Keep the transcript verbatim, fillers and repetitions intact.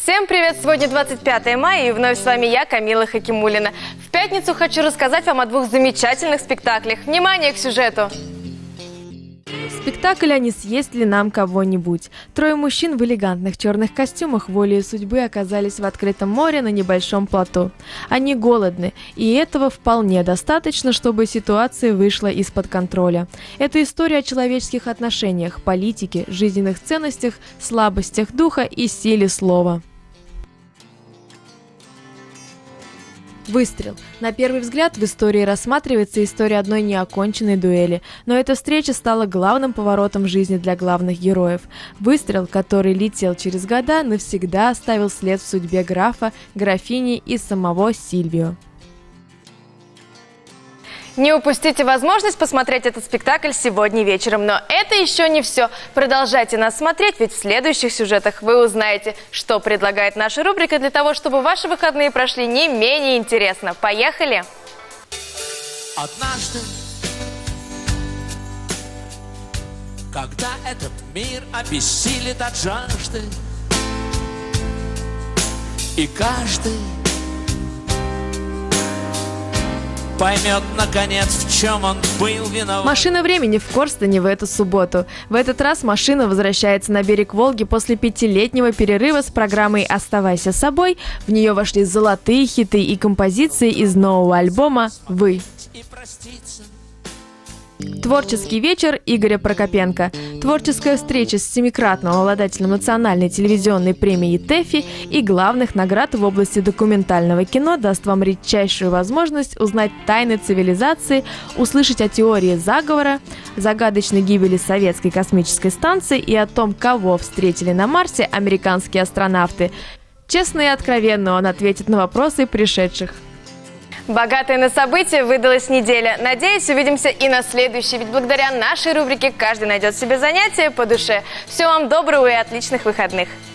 Всем привет! Сегодня двадцать пятое мая, и вновь с вами я, Камила Хакимуллина. В пятницу хочу рассказать вам о двух замечательных спектаклях. Внимание к сюжету! Спектакль «А не съесть ли нам кого-нибудь?». Трое мужчин в элегантных черных костюмах волею судьбы оказались в открытом море на небольшом плоту. Они голодны, и этого вполне достаточно, чтобы ситуация вышла из-под контроля. Это история о человеческих отношениях, политике, жизненных ценностях, слабостях духа и силе слова. Выстрел. На первый взгляд в истории рассматривается история одной неоконченной дуэли, но эта встреча стала главным поворотом в жизни для главных героев. Выстрел, который летел через года, навсегда оставил след в судьбе графа, графини и самого Сильвио. Не упустите возможность посмотреть этот спектакль сегодня вечером. Но это еще не все. Продолжайте нас смотреть, ведь в следующих сюжетах вы узнаете, что предлагает наша рубрика для того, чтобы ваши выходные прошли не менее интересно. Поехали! Однажды, когда этот мир обессилит от жажды, и каждый поймет, наконец, в чем он был виноват. Машина времени в Корстоне в эту субботу. В этот раз машина возвращается на берег Волги после пятилетнего перерыва с программой «Оставайся собой». В нее вошли золотые хиты и композиции из нового альбома «Вы». Творческий вечер Игоря Прокопенко. Творческая встреча с семикратным обладателем национальной телевизионной премии ТЭФИ и главных наград в области документального кино даст вам редчайшую возможность узнать тайны цивилизации, услышать о теории заговора, загадочной гибели советской космической станции и о том, кого встретили на Марсе американские астронавты. Честно и откровенно он ответит на вопросы пришедших. Богатая на события выдалась неделя. Надеюсь, увидимся и на следующей, ведь благодаря нашей рубрике каждый найдет себе занятие по душе. Всего вам доброго и отличных выходных!